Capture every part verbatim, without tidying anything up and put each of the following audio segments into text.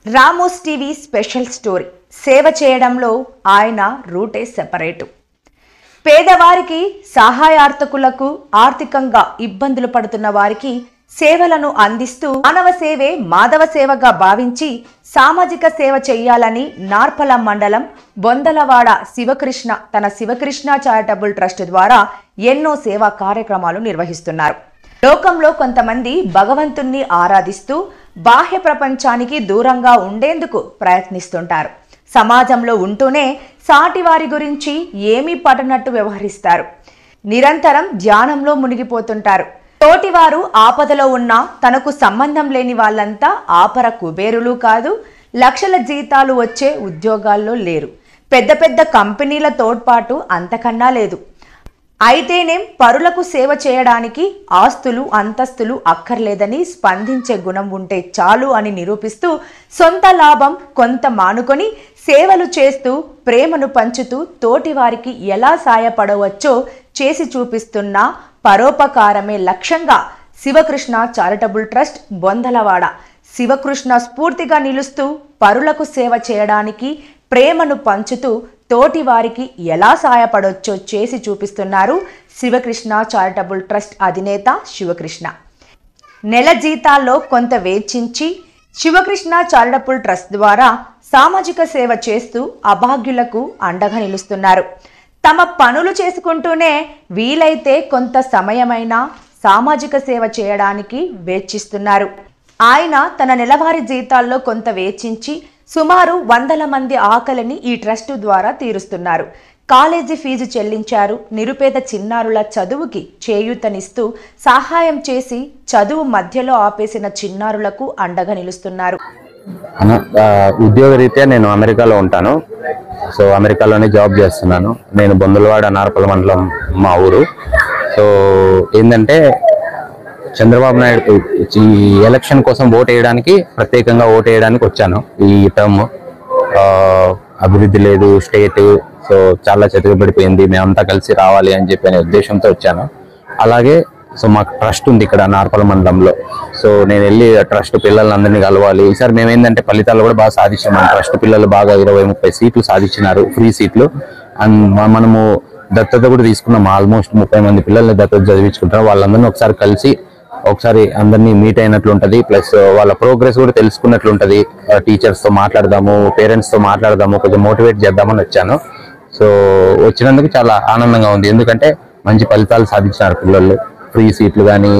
Ramos TV special story సేవ చేయడంలో ఆయన రూటే సెపరేటు. పేదవారికి, సహాయార్థకులకు, ఆర్థికంగా ఇబ్బందులు పడుతున్న వారికి సేవలను అందిస్తూ మానవ సేవే మాధవ సేవగా భావించి సామాజిక సేవ చేయాలని నార్పల మండలం బొందలవాడ శివకృష్ణ తన శివకృష్ణ చారిటబుల్ ట్రస్ట్ ద్వారా ఎన్నో సేవా కార్యక్రమాలు నిర్వహిస్తున్నారు. లోకంలో కొంతమంది భగవంతుణ్ణి ఆరాధిస్తూ బాహ్య ప్రపంచానికి దూరంగా ఉండేందుకు ప్రయత్నిస్తుంటారు. సమాజంలో ఉంటూనే సాటి వారి గురించి ఏమీ పడనట్టు వ్యవహరిస్తారు. నిరంతరం ధ్యానంలో మునిగిపోతుంటారు. తోటివారు ఆపదలో ఉన్నా తనకు సంబంధం లేని వాళ్ళంతా ఆపర కుబేరులు కాదు, లక్షల జీతాలు వచ్చే ఉద్యోగాల్లో లేరు, పెద్ద పెద్ద కంపెనీల తోడ్పాటు అంతకన్నా లేదు. అయితేనేం పరులకు సేవ చేయడానికి ఆస్తులు అంతస్తులు అక్కర్లేదని స్పందించే గుణం ఉంటే చాలు అని నిరూపిస్తూ సొంత లాభం కొంత మానుకొని సేవలు చేస్తూ ప్రేమను పంచుతూ తోటివారికి ఎలా సాయపడవచ్చో చేసి చూపిస్తున్న పరోపకారమే లక్ష్యంగా శివకృష్ణ చారిటబుల్ ట్రస్ట్ బొందలవాడ శివకృష్ణ స్ఫూర్తిగా నిలుస్తూ పరులకు సేవ చేయడానికి ప్రేమను పంచుతూ తోటి వారికి ఎలా సాయపడొచ్చో చేసి చూపిస్తున్నారు శివకృష్ణ చారిటబుల్ ట్రస్ట్ అధినేత శివకృష్ణ. నెల జీతాల్లో కొంత వేచించి శివకృష్ణ చారిటబుల్ ట్రస్ట్ ద్వారా సామాజిక సేవ చేస్తూ అభాగ్యులకు అండగా నిలుస్తున్నారు. తమ పనులు చేసుకుంటూనే వీలైతే కొంత సమయమైనా సామాజిక సేవ చేయడానికి వేచిస్తున్నారు. ఆయన తన నెలవారీ జీతాల్లో కొంత వేచించి సుమారు వందల మంది ఆకలిని ఈ ట్రస్ట్ ద్వారా తీరుస్తున్నారు. కాలేజీ ఫీజు చెల్లించారు. నిరుపేద చిన్నారుల చదువుకి చేయూతనిస్తూ సహాయం చేసి చదువు మధ్యలో ఆపేసిన చిన్నారులకు అండగా నిలుస్తున్నారు. ఉద్యోగ రీత్యా నేను అమెరికాలో ఉంటాను. సో అమెరికాలోనే జాబ్ చేస్తున్నాను. నేను బొందలవాడ నార్పల మండలం మా ఊరు. సో ఏంటంటే చంద్రబాబు నాయుడు ఈ ఎలక్షన్ కోసం ఓటు వేయడానికి ప్రత్యేకంగా ఓటు వేయడానికి వచ్చాను. ఈ టర్మ్ అభివృద్ధి లేదు స్టేట్, సో చాలా చెతకబడిపోయింది, మేమంతా కలిసి రావాలి అని చెప్పి అనే ఉద్దేశంతో వచ్చాను. అలాగే సో మాకు ట్రస్ట్ ఉంది ఇక్కడ నార్పల మండలంలో. సో నేను వెళ్ళి ట్రస్ట్ పిల్లలందరినీ కలవాలి. ఈసారి మేము ఏంటంటే ఫలితాలు కూడా బాగా సాధించాము. ట్రస్ట్ పిల్లలు బాగా ఇరవై ముప్పై సీట్లు సాధించినారు, ఫ్రీ సీట్లు. అండ్ మనము దత్తత కూడా తీసుకున్నాము. ఆల్మోస్ట్ ముప్పై మంది పిల్లల్ని దత్తత చదివించుకుంటారు. వాళ్ళందరినీ ఒకసారి కలిసి ఒకసారి అందరినీ మీట్ అయినట్లు ఉంటుంది. ప్లస్ వాళ్ళ ప్రోగ్రెస్ కూడా తెలుసుకున్నట్లు ఉంటుంది. టీచర్స్తో మాట్లాడదాము, పేరెంట్స్తో మాట్లాడదాము, కొంచెం మోటివేట్ చేద్దామని వచ్చాను. సో వచ్చినందుకు చాలా ఆనందంగా ఉంది. ఎందుకంటే మంచి ఫలితాలు సాధించినారు పిల్లలు. ఫ్రీ సీట్లు కానీ,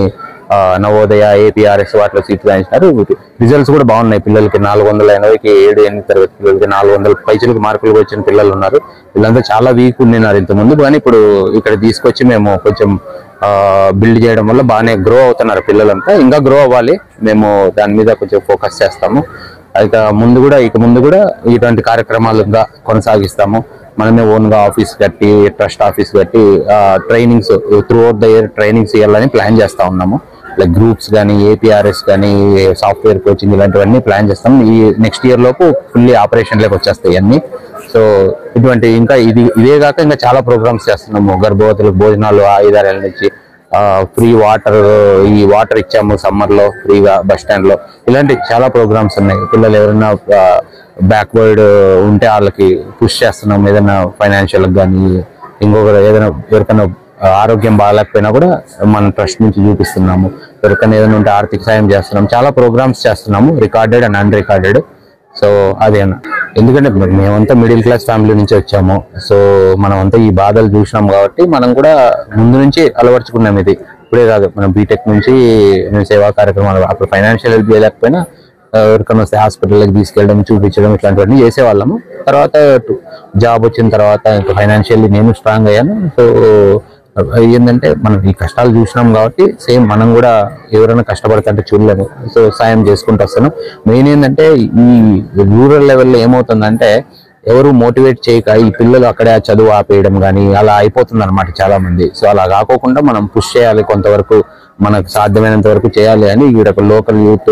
నవోదయ, ఏపీఆర్ఎస్ వాటిలో సీట్లు సాధించినారు. రిజల్ట్స్ కూడా బాగున్నాయి. పిల్లలకి నాలుగు వందల ఎనభైకి ఏడు ఎనిమిది తరగతి పిల్లలకి నాలుగు వందల పైచులకు మార్కులు వచ్చిన పిల్లలు ఉన్నారు. వీళ్ళంతా చాలా వీక్ ఉండినారు ఇంతకుముందు, కానీ ఇప్పుడు ఇక్కడ తీసుకొచ్చి మేము కొంచెం బిల్డ్ చేయడం వల్ల బాగానే గ్రో అవుతున్నారు పిల్లలంతా. ఇంకా గ్రో అవ్వాలి, మేము దాని మీద కొంచెం ఫోకస్ చేస్తాము. అయితే ముందు కూడా ఇక ముందు కూడా ఇటువంటి కార్యక్రమాలుగా కొనసాగిస్తాము. మనమే ఓన్గా ఆఫీస్ కట్టి, ట్రస్ట్ ఆఫీస్ కట్టి trainings throughout the year trainings ఇవ్వాలని ప్లాన్ చేస్తూ ఉన్నాము. లైక్ గ్రూప్స్ కానీ, ఏపీఆర్ఎస్ కానీ, సాఫ్ట్వేర్ కోచింగ్ ఇలాంటివన్నీ ప్లాన్ చేస్తాం. ఈ నెక్స్ట్ ఇయర్ లోపు ఫుల్లీ ఆపరేషన్లోకి వచ్చేస్తాయి అన్నీ. సో ఇటువంటి ఇంకా ఇది ఇదే కాక ఇంకా చాలా ప్రోగ్రామ్స్ చేస్తున్నాము. గర్భవతులకు భోజనాలు ఐదారేళ్ళ నుంచి, ఫ్రీ వాటర్, ఈ వాటర్ ఇచ్చాము సమ్మర్లో ఫ్రీగా బస్ స్టాండ్లో. ఇలాంటి చాలా ప్రోగ్రామ్స్ ఉన్నాయి. పిల్లలు ఎవరైనా బ్యాక్వర్డ్ ఉంటే వాళ్ళకి పుష్ చేస్తున్నాం. ఏదైనా ఫైనాన్షియల్ కానీ, ఇంకొకరు ఏదైనా ఎవరికైనా ఆరోగ్యం బాగాలేకపోయినా కూడా మన ట్రస్ట్ నుంచి చూపిస్తున్నాము. ఎవరికైనా ఏదైనా ఉంటే ఆర్థిక సాయం చేస్తున్నాము. చాలా ప్రోగ్రామ్స్ చేస్తున్నాము, recorded and unrecorded. So అదేనా, ఎందుకంటే మేమంతా మిడిల్ క్లాస్ ఫ్యామిలీ నుంచి వచ్చాము. సో మనం అంతా ఈ బాధలు చూసినాం కాబట్టి మనం కూడా ముందు నుంచి అలవర్చుకున్నాం. ఇది ఇప్పుడే కాదు, మనం బీటెక్ నుంచి మేము సేవా కార్యక్రమాలు అప్పుడు ఫైనాన్షియల్ హెల్ప్ చేయలేకపోయినా ఎవరికైనా వస్తే హాస్పిటల్కి తీసుకెళ్ళడం, చూపించడం ఇట్లాంటివన్నీ చేసేవాళ్ళము. తర్వాత జాబ్ వచ్చిన తర్వాత ఇంకా ఫైనాన్షియల్లీ నేను స్ట్రాంగ్ అయ్యాను. సో ఏంటంటే మనం ఈ కష్టాలు చూసినాం కాబట్టి సేమ్ మనం కూడా ఎవరైనా కష్టపడుతుంటే చూడలేము. సో సాయం చేసుకుంటూ వస్తాను. మెయిన్ ఏంటంటే ఈ రూరల్ లెవెల్లో ఏమవుతుందంటే ఎవరు మోటివేట్ చేయక ఈ పిల్లలు అక్కడే చదువు ఆపేయడం కానీ అలా అయిపోతుంది అనమాట చాలా మంది. సో అలా కాకోకుండా మనం పుష్ చేయాలి కొంతవరకు. మనకు సాధ్యమైనంత వరకు చేయాలి అని ఇక్కడ లోకల్ యూత్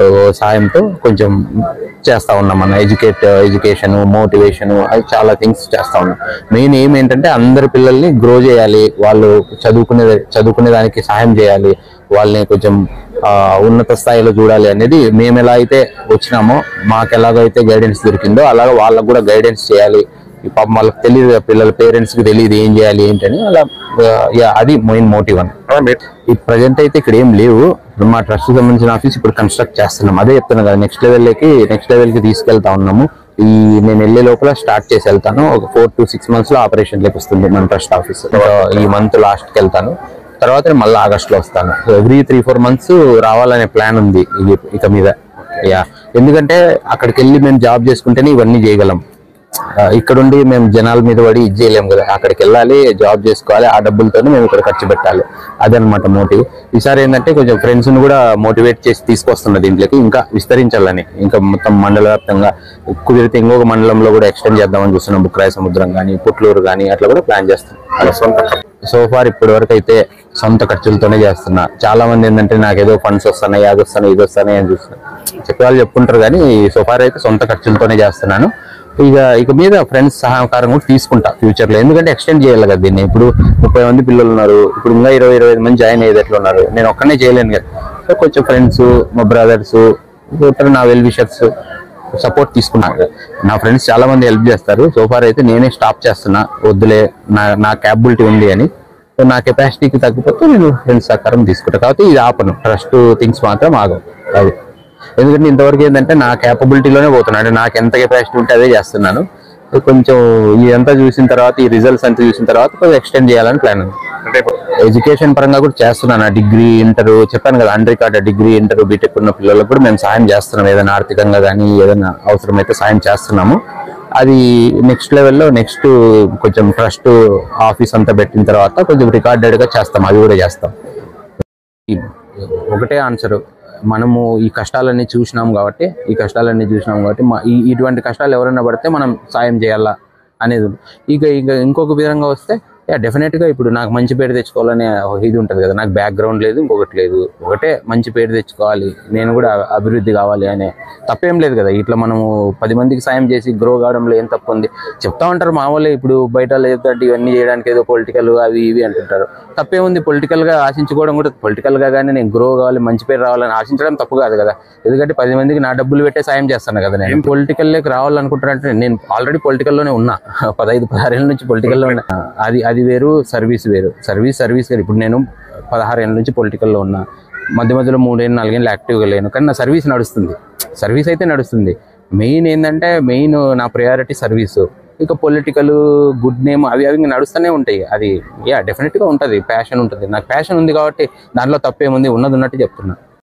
సాయంతో కొంచెం చేస్తా ఉన్నాం. మన ఎడ్యుకేట్ ఎడ్యుకేషన్ మోటివేషన్ అది చాలా థింగ్స్ చేస్తా ఉన్నాం. మెయిన్ ఏం ఏంటంటే అందరి పిల్లల్ని గ్రో చేయాలి, వాళ్ళు చదువుకునే చదువుకునే దానికి సహాయం చేయాలి, వాళ్ళని కొంచెం ఉన్నత స్థాయిలో చూడాలి అనేది మేము ఎలా అయితే వచ్చినామో మాకు ఎలాగైతే గైడెన్స్ దొరికిందో అలాగే వాళ్ళకు కూడా గైడెన్స్ చేయాలి. ఈ పాపం వాళ్ళకి తెలియదు, పిల్లల పేరెంట్స్ కి తెలియదు ఏం చేయాలి ఏంటని, అలా అది మెయిన్ మోటివ్ అని. ఈ ప్రజెంట్ అయితే ఇక్కడ ఏం లేవు, మా ట్రస్ట్ సంబంధించిన ఆఫీస్ ఇప్పుడు కన్స్ట్రక్ట్ చేస్తున్నాం. అదే చెప్తున్నా కదా, నెక్స్ట్ లెవెల్కి నెక్స్ట్ లెవెల్కి తీసుకెళ్తా ఉన్నాము. ఈ నేను వెళ్ళే లోపల స్టార్ట్ చేసి వెళ్తాను. ఒక ఫోర్ టు సిక్స్ మంత్స్ లో ఆపరేషన్ లోకి వస్తుంది మన ట్రస్ట్ ఆఫీస్. ఈ మంత్ లాస్ట్ కి వెళ్తాను, తర్వాత మళ్ళీ ఆగస్ట్ లో వస్తాను. ఎవ్రీ త్రీ ఫోర్ మంత్స్ రావాలనే ప్లాన్ ఉంది ఇక మీద. యా, ఎందుకంటే అక్కడికి వెళ్ళి మేము జాబ్ చేసుకుంటేనే ఇవన్నీ చేయగలం. ఇక్కడుండి మేము జనాల మీద పడి ఇది చేయలేము కదా, అక్కడికి వెళ్ళాలి, జాబ్ చేసుకోవాలి, ఆ డబ్బులతోనే మేము ఇక్కడ ఖర్చు పెట్టాలి. అదనమాట మోటివ్. ఈసారి ఏంటంటే కొంచెం ఫ్రెండ్స్ ని కూడా మోటివేట్ చేసి తీసుకొస్తున్న దీంట్లోకి, ఇంకా విస్తరించాలని, ఇంకా మొత్తం మండల వ్యాప్తంగా కుదిరితే ఇంకొక మండలంలో కూడా ఎక్స్టెండ్ చేద్దామని చూస్తున్నాం. బుక్రాయ సముద్రం కానీ పుట్లూరు కానీ అట్లా కూడా ప్లాన్ చేస్తాం. అలా సొంత సోఫార్ ఇప్పటి వరకు అయితే సొంత ఖర్చులతోనే చేస్తున్నా. చాలా మంది ఏంటంటే నాకు ఏదో ఫండ్స్ వస్తున్నాయి, అది వస్తున్నాయి, ఇది వస్తున్నాయి అని చూస్తున్నా, చెప్పేవాళ్ళు చెప్పుకుంటారు కానీ సోఫార్ అయితే సొంత ఖర్చులతోనే చేస్తున్నాను. ఇక ఇక మీద ఫ్రెండ్స్ సహకారం కూడా తీసుకుంటా ఫ్యూచర్ లో, ఎందుకంటే ఎక్స్టెండ్ చేయాలి కదా దీన్ని. ఇప్పుడు ముప్పై మంది పిల్లలు ఉన్నారు, ఇప్పుడు ఇంకా ఇరవై ఇరవై ఐదు మంది జాయిన్ అయ్యేది ఎట్లా ఉన్నారు, నేను ఒక్కనే చేయలేను కదా. సో కొంచెం ఫ్రెండ్స్, మా బ్రదర్స్, నా వెల్ విషర్స్ సపోర్ట్ తీసుకున్నాను. నా ఫ్రెండ్స్ చాలా మంది హెల్ప్ చేస్తారు. సోఫార్ అయితే నేనే స్టాప్ చేస్తున్నా, వద్దులే నా నా క్యాపబిలిటీ ఉంది అని. నా కెపాసిటీకి తగ్గిపోతే నేను ఫ్రెండ్స్ సహకారం తీసుకుంటా. కాబట్టి ఇది ఆపను, ట్రస్ట్ థింగ్స్ మాత్రం ఆగవు. అది ఎందుకంటే ఇంతవరకు ఏంటంటే నా క్యాపబిలిటీలోనే పోతున్నాను, అంటే నాకు ఎంత కెపాసిటీ ఉంటే అదే చేస్తున్నాను. కొంచెం ఇదంతా చూసిన తర్వాత, ఈ రిజల్ట్స్ అంతా చూసిన తర్వాత కొంచెం ఎక్స్టెండ్ చేయాలని ప్లాన్ ఉంది. ఎడ్యుకేషన్ పరంగా కూడా చేస్తున్నాను. డిగ్రీ, ఇంటర్ చెప్పాను కదా, unrecord degree, inter, BTech ఉన్న పిల్లలకు కూడా మేము సాయం చేస్తున్నాం. ఏదైనా ఆర్థికంగా కానీ ఏదైనా అవసరమైతే సాయం చేస్తున్నాము. అది నెక్స్ట్ లెవెల్లో నెక్స్ట్ కొంచెం ట్రస్ట్ ఆఫీస్ అంతా పెట్టిన తర్వాత కొంచెం రికార్డెడ్ గా చేస్తాం, అది కూడా చేస్తాం. ఒకటే ఆన్సర్, మనము ఈ కష్టాలన్నీ చూసినాం కాబట్టి ఈ కష్టాలన్నీ చూసినాం కాబట్టి మా ఈ ఇటువంటి కష్టాలు ఎవరైనా పడితే మనం సాయం చేయాలా అనేది. ఇక ఇక ఇంకొక విధంగా వస్తే డెఫినెట్ గా ఇప్పుడు నాకు మంచి పేరు తెచ్చుకోవాలనే ఇది ఉంటుంది కదా, నాకు బ్యాక్గ్రౌండ్ లేదు, ఇంకొకటి లేదు, ఒకటే మంచి పేరు తెచ్చుకోవాలి, నేను కూడా అభివృద్ధి కావాలి అనే తప్పేం లేదు కదా. ఇట్లా మనము పది మందికి సాయం చేసి గ్రో కావడంలో ఏం తప్పు ఉంది? చెప్తా ఉంటారు మామూలు, ఇప్పుడు బయట లేదంటే ఇవన్నీ చేయడానికి ఏదో పొలిటికల్ అవి ఇవి అంటుంటారు. తప్పేముంది? పొలిటికల్ గా ఆశించుకోవడం కూడా, పొలిటికల్ గా కానీ నేను గ్రో కావాలి, మంచి పేరు రావాలని ఆశించడం తప్పు కాదు కదా. ఎందుకంటే పది మందికి నా డబ్బులు పెట్టే సాయం చేస్తాను కదా. నేను పొలిటికల్ లోకి రావాలనుకుంటానంటే నేను ఆల్రెడీ పొలిటికల్ లోనే ఉన్నా, పదహైదు పదహారేళ్ళ నుంచి పొలిటికల్ లో ఉన్నా. అది అది వేరు, సర్వీస్ వేరు. సర్వీస్ సర్వీస్ వేరు. ఇప్పుడు నేను పదహారు ఏళ్ళ నుంచి పొలిటికల్లో ఉన్నా, మధ్య మధ్యలో మూడేళ్ళు నాలుగేళ్ళు యాక్టివ్గా లేను, కానీ నా సర్వీస్ నడుస్తుంది. సర్వీస్ అయితే నడుస్తుంది. మెయిన్ ఏంటంటే మెయిన్ నా ప్రయారిటీ సర్వీసు. ఇక పొలిటికల్, గుడ్ నేమ్ అవి అవి నడుస్తూనే ఉంటాయి. అది యా డెఫినెట్గా ఉంటుంది, ప్యాషన్ ఉంటుంది. నాకు ప్యాషన్ ఉంది కాబట్టి దాంట్లో తప్పేముంది, ఉన్నది ఉన్నట్టు చెప్తున్నా.